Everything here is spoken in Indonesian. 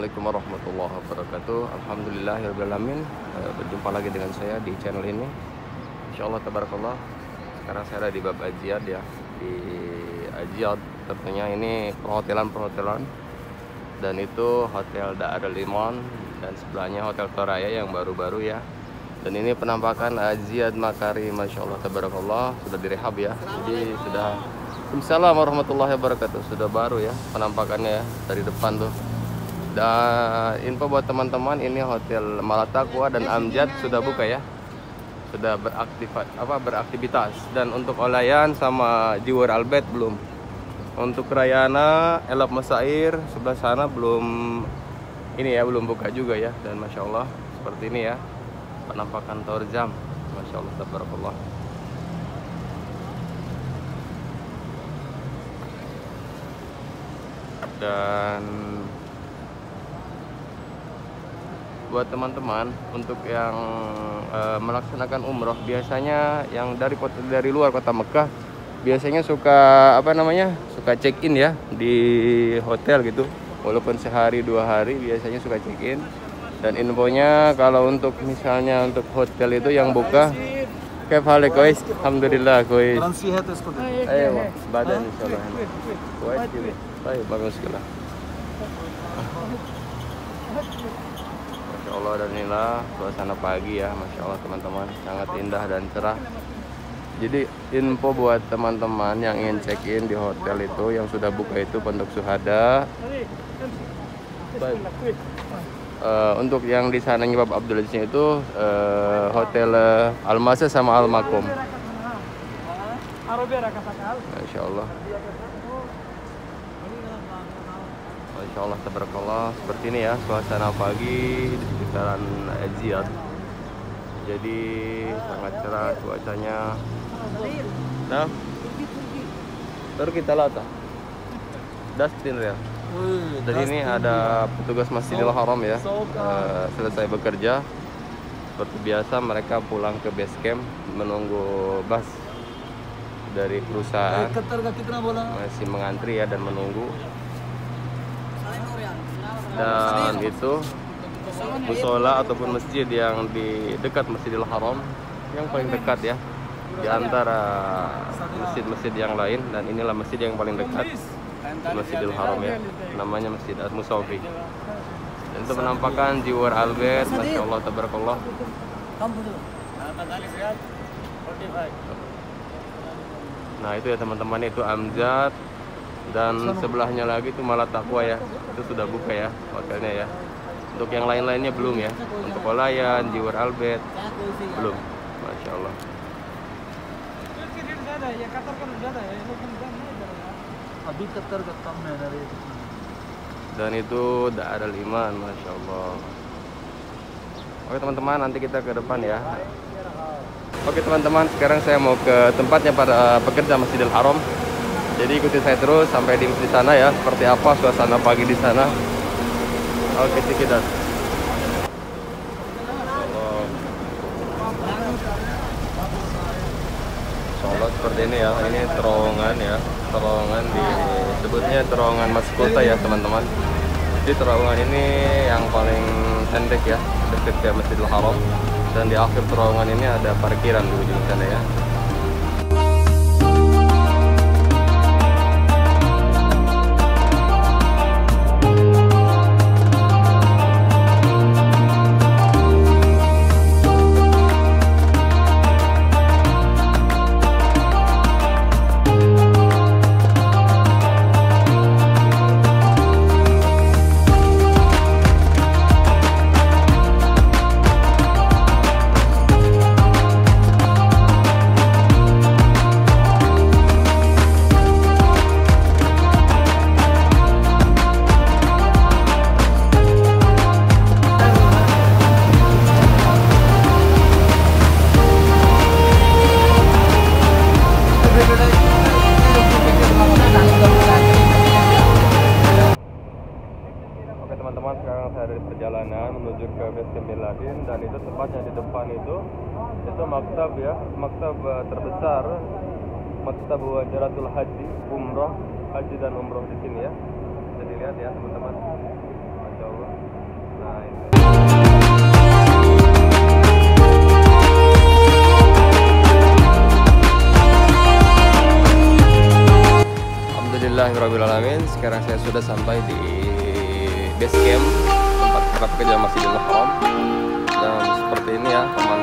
Assalamualaikum warahmatullahi wabarakatuh. Alhamdulillahirrahmanirrahim. Berjumpa lagi dengan saya di channel ini. Insyaallah tabarakallah. Sekarang saya ada di Bab Ajiad ya. Di Ajiad tentunya ini perhotelan. Dan itu Hotel Darul Iman dan sebelahnya Hotel Toraya yang baru-baru ya. Dan ini penampakan Ajiad Makarim, Masya Allah tabarakallah, sudah direhab ya. Jadi sudah, Assalamualaikum warahmatullahi wabarakatuh, sudah baru ya penampakannya ya dari depan tuh. Dan info buat teman-teman, ini Hotel Malatakwa dan Amjad sudah buka ya, sudah beraktivitas. Dan untuk Olayan sama Jiwar Albert belum. Untuk Rayana, Elop Masair sebelah sana belum, ini ya belum buka juga ya. Dan Masya Allah seperti ini ya penampakan Tower Jam, Masya Allah tabarakallah. Dan buat teman-teman untuk yang melaksanakan umroh, biasanya yang dari luar kota Mekah biasanya suka suka check in ya di hotel gitu, walaupun sehari 2 hari biasanya suka check in. Dan infonya kalau untuk misalnya untuk hotel itu yang buka kayak hal kois, alhamdulillah kois. Ayo badan insyaallah. Kois gitu. Baik, bagus sekali. Masya Allah, dan inilah suasana pagi ya, Masya Allah teman-teman, sangat indah dan cerah. Jadi info buat teman-teman yang ingin check in di hotel itu yang sudah buka itu Pondok Syuhada. Untuk yang di sananya Bab Abdul Aziz itu Hotel Al-Masa sama Al-Makom. Masya Allah. Masya Allah tabarakallah, seperti ini ya suasana pagi di sekitaran Ajiad. Jadi sangat cerah cuacanya. Nah, terus kita lata Dustin ya. Dan ini ada petugas Masjidil Haram ya, selesai bekerja seperti biasa mereka pulang ke base camp menunggu bus dari perusahaan, masih mengantri ya dan menunggu. Dan itu musola ataupun masjid yang di dekat Masjidil Haram, yang paling dekat ya di antara masjid-masjid yang lain. Dan inilah masjid yang paling dekat di Masjidil Haram ya, namanya Masjid Al-Musawi. Dan itu penampakan Jiwar Albert, Masya Allah tabarakallah. Nah itu ya teman-teman, itu Amjad. Dan sebelahnya lagi itu Malatakwa ya, itu sudah buka ya hotelnya ya. Untuk yang lain-lainnya belum ya. Untuk Olayan, Jiwar Albert belum, Masya Allah. Dan itu Darul Iman, Masya Allah. Oke teman-teman, nanti kita ke depan ya. Oke teman-teman, sekarang saya mau ke tempatnya para pekerja Masjidil Haram. Jadi ikuti saya terus sampai di sana ya, seperti apa suasana pagi di sana. Oke, kita. Insyaallah seperti ini ya. Ini terowongan ya, terowongan disebutnya terowongan masuk kota ya teman-teman. Jadi terowongan ini yang paling pendek ya, dekat ke Masjidil Haram. Dan di akhir terowongan ini ada parkiran di ujung sana ya. Teman-teman, sekarang saya ada di perjalanan menuju ke base camp Bin Laden. Dan itu tempatnya di depan itu maktab ya, maktab terbesar, maktab Wajaratul Haji, umroh, haji dan umroh di sini ya. Bisa dilihat ya teman-teman, Masya Allah. Alhamdulillahirrahmanirrahim. Sekarang saya sudah sampai di base camp tempat para pekerja Masjidil Haram. Dan seperti ini ya